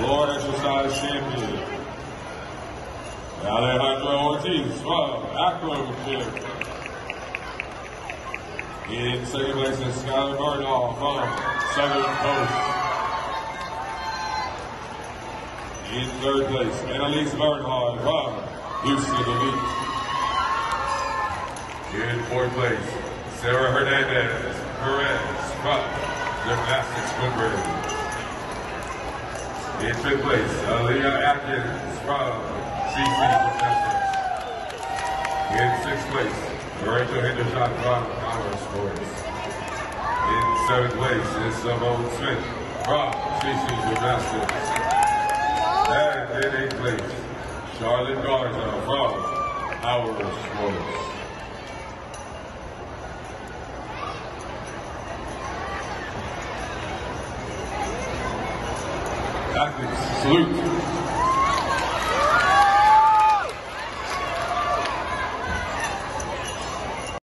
floor exercise champion. Alejandro Ortiz from ACROGYM. In second place is Skylar Bernal from Southern Coast. In third place, Annalise Bernhard from Houston Elite. In fourth place, Sarah Hernandez Perez from Gymnastics Woodbury. In fifth place, Aaliyah Atkins from CC Gymnastics. In sixth place, Rachel Henderson from Power Sports. In seventh place is Simone Smith from CC Gymnastics. And in eighth place, Charlotte Garza from Power Sports. Athletes, salute.